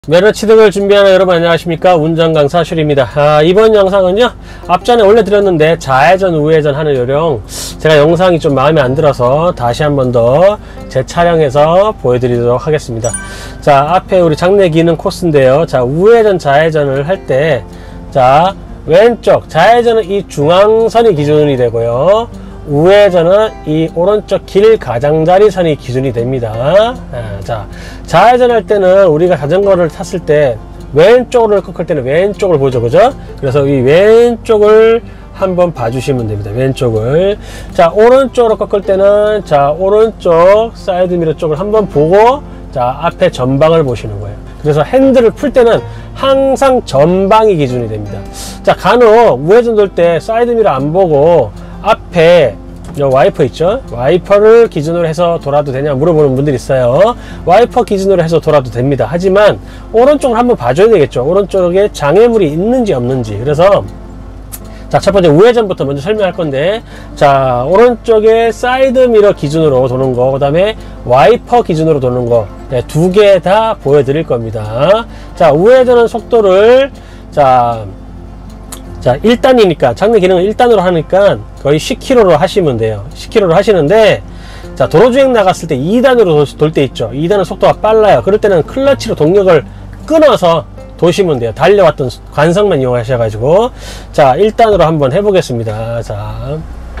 매너 취득을 준비하는 여러분 안녕하십니까. 운전강사 슈리입니다. 이번 영상은요, 앞전에 올려드렸는데 좌회전 우회전 하는 요령, 제가 영상이 좀 마음에 안 들어서 다시 한 번 더 재촬영해서 보여드리도록 하겠습니다. 자, 앞에 우리 장내 기능 코스인데요. 자, 우회전 좌회전을 할 때, 자, 왼쪽 좌회전은 이 중앙선이 기준이 되고요, 우회전은 이 오른쪽 길 가장자리 선이 기준이 됩니다. 자, 좌회전할 때는 우리가 자전거를 탔을 때 왼쪽을 꺾을 때는 왼쪽을 보죠, 그죠? 그래서 이 왼쪽을 한번 봐주시면 됩니다. 왼쪽을. 자, 오른쪽으로 꺾을 때는, 자, 오른쪽 사이드미러 쪽을 한번 보고, 자, 앞에 전방을 보시는 거예요. 그래서 핸들을 풀 때는 항상 전방이 기준이 됩니다. 자, 간혹 우회전 돌 때 사이드미러 안 보고 앞에 와이퍼 있죠? 와이퍼를 기준으로 해서 돌아도 되냐 물어보는 분들이 있어요. 와이퍼 기준으로 해서 돌아도 됩니다. 하지만 오른쪽을 한번 봐줘야 되겠죠. 오른쪽에 장애물이 있는지 없는지. 그래서 자, 첫 번째 우회전부터 먼저 설명할 건데, 자, 오른쪽에 사이드미러 기준으로 도는 거, 그 다음에 와이퍼 기준으로 도는 거, 네, 두 개 다 보여드릴 겁니다. 자, 우회전은 속도를, 자, 1단이니까, 장내 기능을 1단으로 하니까 거의 10km로 하시면 돼요. 10km로 하시는데, 자, 도로주행 나갔을 때 2단으로 돌 때 있죠. 2단은 속도가 빨라요. 그럴 때는 클러치로 동력을 끊어서 도시면 돼요. 달려왔던 관성만 이용하셔가지고. 자, 1단으로 한번 해보겠습니다. 자,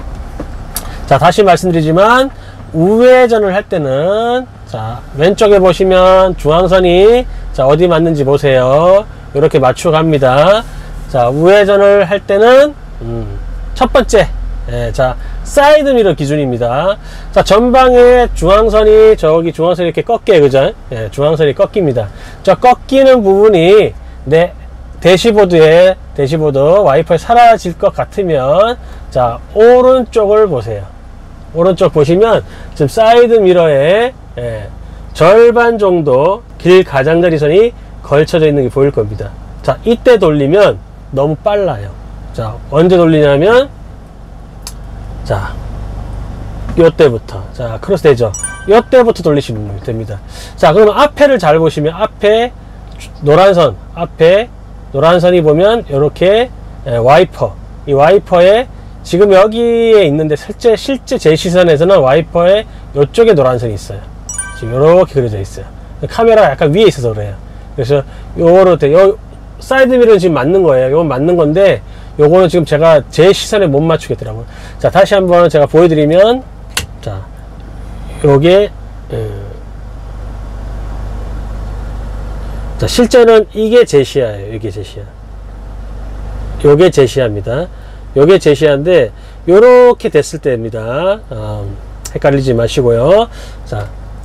다시 말씀드리지만, 우회전을 할 때는, 자, 왼쪽에 보시면 중앙선이, 자, 어디 맞는지 보세요. 이렇게 맞추어 갑니다. 자, 우회전을 할 때는, 첫 번째, 자, 사이드미러 기준입니다. 자, 전방에 중앙선이, 저기 중앙선이 이렇게 꺾여요, 그죠? 중앙선이 꺾입니다. 저 꺾이는 부분이 내 대시보드 와이퍼에 사라질 것 같으면, 자, 오른쪽을 보세요. 오른쪽 보시면 지금 사이드미러에 절반 정도 길 가장자리선이 걸쳐져 있는 게 보일 겁니다. 자, 이때 돌리면 너무 빨라요. 자, 언제 돌리냐면, 자, 요때부터. 자, 크로스 되죠? 요때부터 돌리시면 됩니다. 자, 그러면 앞에를 잘 보시면, 앞에 노란선, 앞에 노란선이 보면, 요렇게, 와이퍼. 이 와이퍼에, 지금 여기에 있는데, 실제 제 시선에서는 와이퍼에 요쪽에 노란선이 있어요. 지금 요렇게 그려져 있어요. 카메라가 약간 위에 있어서 그래요. 그래서, 요 사이드미러는 지금 맞는 거예요. 요건 맞는 건데, 요거는 지금 제가 제 시선에 못 맞추겠더라고요. 자, 다시 한번 제가 보여드리면, 자, 요게, 자, 실제는 이게 제 시야예요. 이게 제 시야. 요게 제 시야입니다. 요게 제 시야인데, 요렇게 됐을 때입니다. 헷갈리지 마시고요. 자,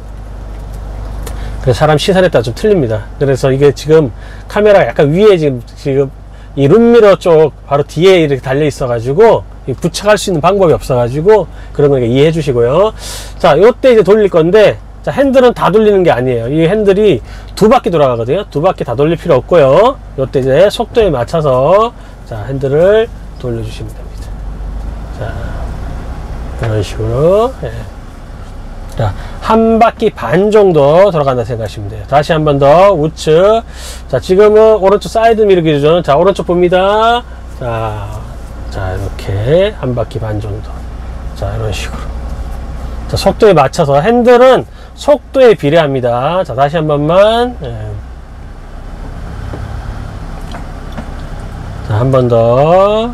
사람 시선에 따라 좀 틀립니다. 그래서 이게 지금 카메라가 약간 위에 지금 이 룸미러 쪽 바로 뒤에 이렇게 달려 있어 가지고 부착할 수 있는 방법이 없어 가지고 그런 거 이해해 주시고요. 자, 요때 이제 돌릴 건데, 자, 핸들은 다 돌리는 게 아니에요. 이 핸들이 두 바퀴 돌아가거든요. 두 바퀴 다 돌릴 필요 없고요. 요때 이제 속도에 맞춰서, 자, 핸들을 돌려주시면 됩니다. 자, 이런 식으로. 자, 한 바퀴 반 정도 돌아간다 생각하시면 돼요. 다시 한 번 더 우측. 자, 지금은 오른쪽 사이드 미러 기준. 자, 오른쪽 봅니다. 자, 이렇게 한 바퀴 반 정도. 자, 이런 식으로. 자, 속도에 맞춰서 핸들은 속도에 비례합니다. 자, 다시 한 번만. 자, 한 번 더.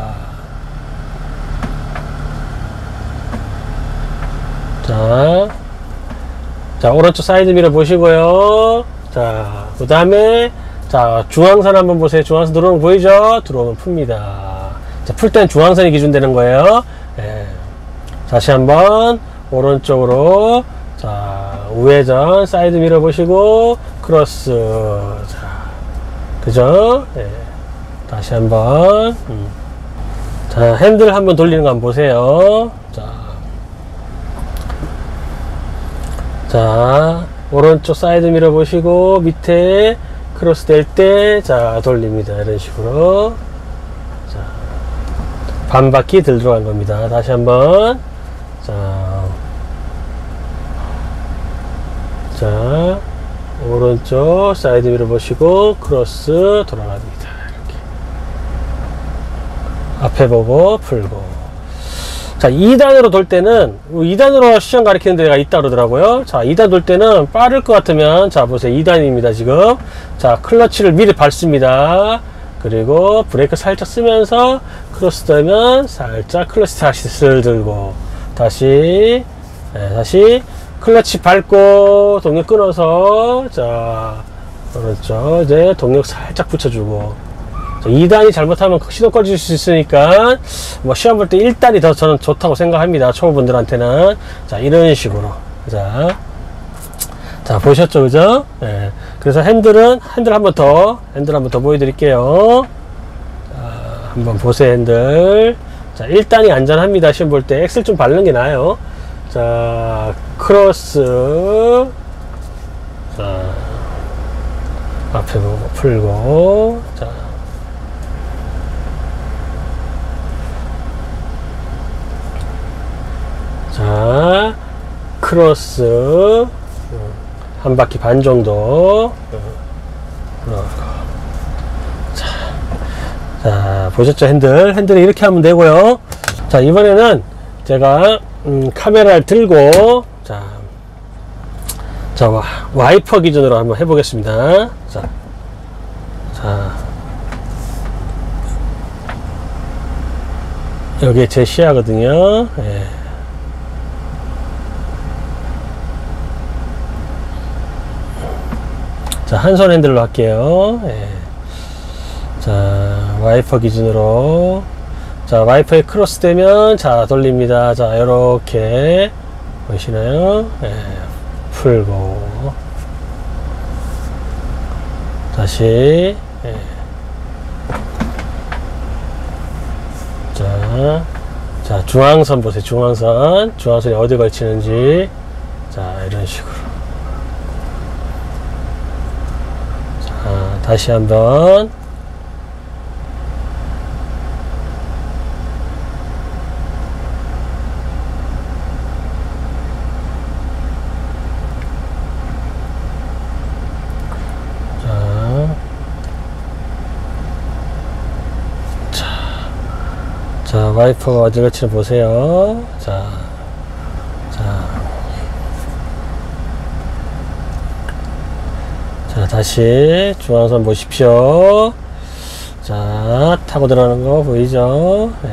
자, 오른쪽 사이드 미러 보시고요. 자, 그 다음에, 자, 중앙선 한번 보세요. 중앙선 들어오는 거 보이죠? 들어오면 풉니다. 자, 풀 때는 중앙선이 기준되는 거예요. 다시 한번, 오른쪽으로, 자, 우회전, 사이드 미러 보시고, 크로스. 자, 그죠? 다시 한번, 자, 핸들 한번 돌리는 거 한번 보세요. 자, 오른쪽 사이드 미러 보시고, 밑에 크로스 될 때, 자, 돌립니다. 이런 식으로. 자, 반 바퀴 들 들어간 겁니다. 다시 한번. 자, 오른쪽 사이드 미러 보시고 크로스 돌아갑니다. 이렇게 앞에 보고 풀고. 자, 2단으로 돌 때는 2단으로 시험 가리키는 데가 있다 그러더라고요. 자, 2단 돌 때는 빠를 것 같으면, 자 보세요, 2단입니다 지금. 자, 클러치를 미리 밟습니다. 그리고 브레이크 살짝 쓰면서 크로스 되면 살짝 클러치 다시 슬 들고 다시 다시 클러치 밟고 동력 끊어서, 자 그렇죠, 이제 동력 살짝 붙여주고. 자, 2단이 잘못하면 시동 꺼질 수 있으니까 뭐 시험 볼 때 1단이 더 저는 좋다고 생각합니다, 초보분들한테는. 자, 이런 식으로. 자 보셨죠, 그죠? 예. 그래서 핸들 한번 더 보여드릴게요. 자, 한번 보세요, 핸들. 자, 1단이 안전합니다. 시험 볼 때 엑셀 좀 바르는 게 나아요. 자, 크로스. 자, 앞에 보고 풀고. 자, 크로스. 한 바퀴 반 정도. 자, 보셨죠? 핸들을 이렇게 하면 되고요. 자, 이번에는 제가 카메라를 들고, 자 와이퍼 기준으로 한번 해보겠습니다. 자 여기 제 시야거든요. 예. 자, 한 손 핸들로 할게요. 예. 자, 와이퍼 기준으로. 자, 와이퍼에 크로스 되면, 자, 돌립니다. 자, 요렇게. 보이시나요? 예. 풀고. 다시. 예. 자, 중앙선 보세요. 중앙선이 어디 걸치는지. 자, 이런 식으로. 다시 한번. 자, 와이퍼가 어디 걸치는지 보세요. 자, 다시 중앙선 보십시오. 자, 타고 들어가는 거 보이죠? 예.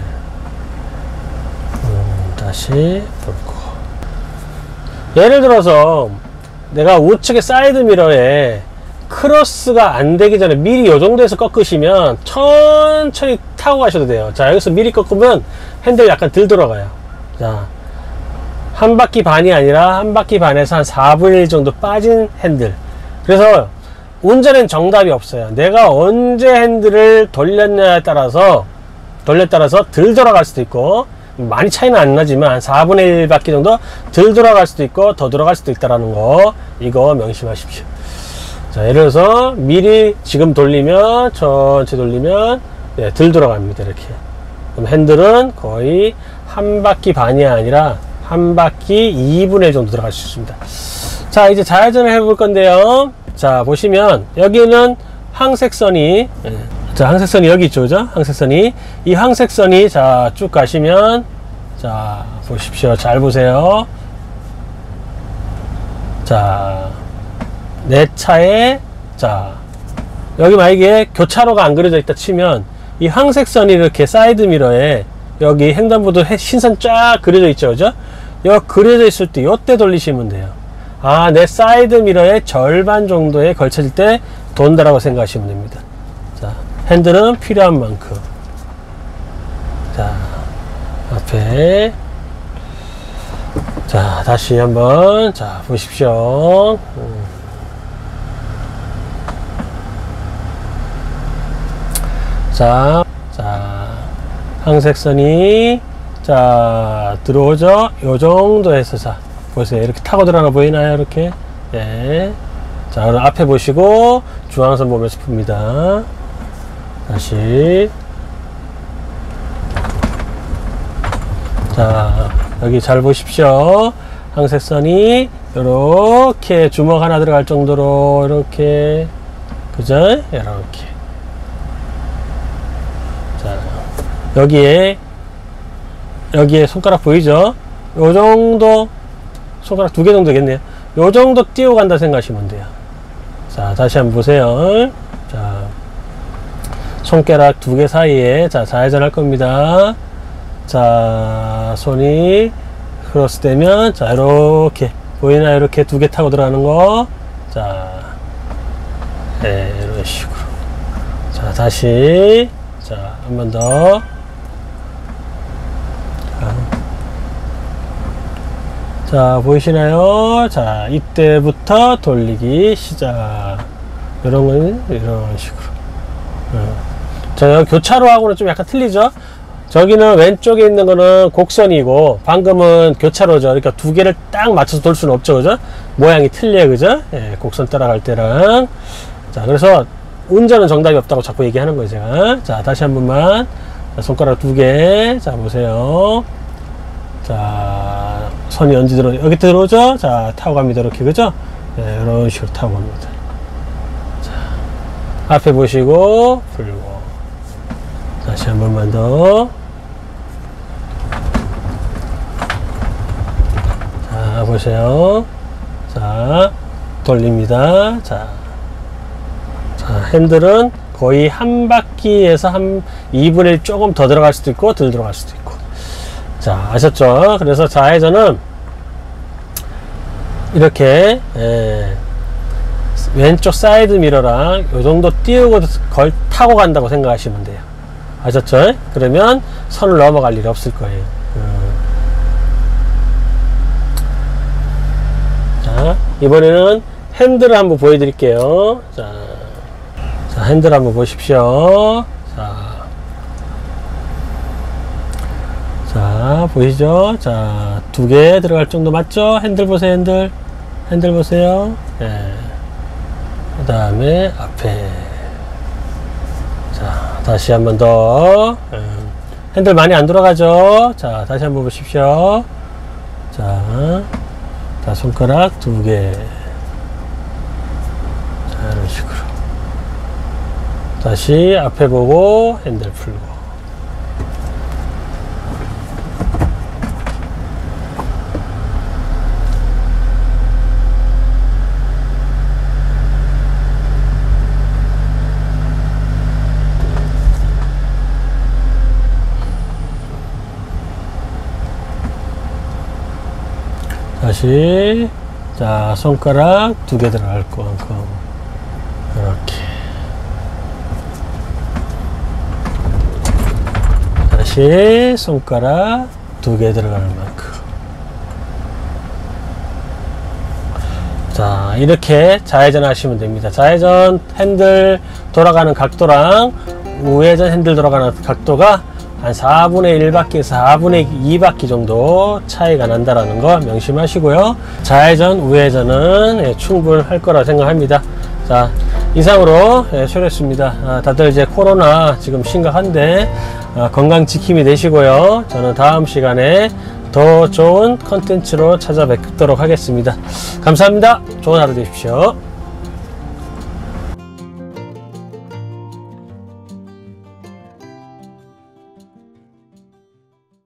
다시 볼고. 예를 들어서 내가 우측의 사이드 미러에 크로스가 안 되기 전에 미리 요 정도에서 꺾으시면 천천히 타고 가셔도 돼요. 자, 여기서 미리 꺾으면 핸들 약간 덜 돌아가요. 자, 한 바퀴 반이 아니라 한 바퀴 반에서 한 4분의 1 정도 빠진 핸들. 그래서 운전엔 정답이 없어요. 내가 언제 핸들을 돌렸냐에 따라서 덜 돌아갈 수도 있고, 많이 차이는 안 나지만 한 4분의 1 바퀴 정도 덜 돌아갈 수도 있고 더 돌아갈 수도 있다라는 거, 이거 명심하십시오. 자, 예를 들어서 미리 지금 돌리면, 천천히 돌리면, 네, 덜 돌아갑니다. 이렇게. 그럼 핸들은 거의 한 바퀴 반이 아니라 한 바퀴 2분의 1 정도 들어갈 수 있습니다. 자, 이제 좌회전을 해볼 건데요. 자, 보시면 여기는 항색선이, 자, 항색선이 여기 있죠, 그죠? 항색선이, 이 항색선이, 자, 쭉 가시면, 자, 보십시오. 잘 보세요. 자, 내 차에, 자, 여기 만약에 교차로가 안 그려져 있다 치면, 이 항색선이 이렇게 사이드 미러에 여기 횡단보도 신선 쫙 그려져 있죠, 그죠? 여기 그려져 있을 때 요때 돌리시면 돼요. 아, 내 사이드 미러의 절반 정도에 걸쳐질 때 돈다라고 생각하시면 됩니다. 자, 핸들은 필요한 만큼. 자, 앞에. 자, 다시 한번, 자, 보십시오. 자, 항색선이, 자, 들어오죠? 요 정도에서, 자, 보세요. 이렇게 타고 들어가나 보이나요? 이렇게. 예. 자, 그럼 앞에 보시고, 중앙선 보면서 풉니다. 다시. 자, 여기 잘 보십시오. 항색선이 이렇게 주먹 하나 들어갈 정도로 이렇게, 그죠? 이렇게. 자, 여기에 손가락 보이죠? 요 정도, 손가락 2개 정도 되겠네요. 요 정도 띄워간다 생각하시면 돼요. 자, 다시 한번 보세요. 자, 손가락 2개 사이에, 자, 좌회전 할 겁니다. 자, 손이 크로스 되면, 자, 이렇게, 보이나? 이렇게 2개 타고 들어가는 거. 자, 네, 이런 식으로. 자, 다시. 자, 한 번 더. 자, 보이시나요? 자, 이때부터 돌리기 시작. 이런 건 이런 식으로. 자, 교차로하고는 좀 약간 틀리죠? 저기는 왼쪽에 있는 거는 곡선이고, 방금은 교차로죠. 그러니까 2개를 딱 맞춰서 돌 수는 없죠. 그죠? 모양이 틀려요. 그죠? 예, 곡선 따라갈 때랑. 자, 그래서 운전은 정답이 없다고 자꾸 얘기하는 거예요, 제가. 자, 다시 한 번만. 자, 손가락 2개. 자, 보세요. 자, 손이 언제 여기 들어오죠? 자, 타고 갑니다. 이렇게. 그죠? 네, 이런 식으로 타고 갑니다. 자, 앞에 보시고, 풀고. 다시 한 번만 더. 자, 보세요. 자, 돌립니다. 자, 핸들은 거의 한 바퀴에서 한 2분의 1 조금 더 들어갈 수도 있고, 덜 들어갈 수도 있고. 자, 아셨죠? 그래서 좌회전은 이렇게, 왼쪽 사이드 미러랑 요 정도 띄우고 타고 간다고 생각하시면 돼요. 아셨죠? 그러면 선을 넘어갈 일이 없을 거예요. 자, 이번에는 핸들을 한번 보여드릴게요. 자, 핸들 한번 보십시오. 자, 보이죠? 자, 2개 들어갈 정도 맞죠? 핸들 보세요, 핸들 보세요. 예. 그 다음에 앞에. 자, 다시 한 번 더. 핸들 많이 안 돌아가죠? 자, 다시 한번 보십시오. 자, 손가락 2개. 자, 이런 식으로. 다시 앞에 보고 핸들 풀고. 다시. 자, 손가락 2개 들어갈 만큼 이렇게. 다시 손가락 2개 들어가는 만큼. 자, 이렇게 좌회전 하시면 됩니다. 좌회전 핸들 돌아가는 각도랑 우회전 핸들 돌아가는 각도가 한 4분의 1바퀴에서 4분의 2바퀴 정도 차이가 난다라는 거 명심하시고요. 좌회전, 우회전은 충분할 거라 생각합니다. 자, 이상으로 쇼레스입니다. 다들 이제 코로나 지금 심각한데 건강 지킴이 되시고요. 저는 다음 시간에 더 좋은 컨텐츠로 찾아뵙도록 하겠습니다. 감사합니다. 좋은 하루 되십시오.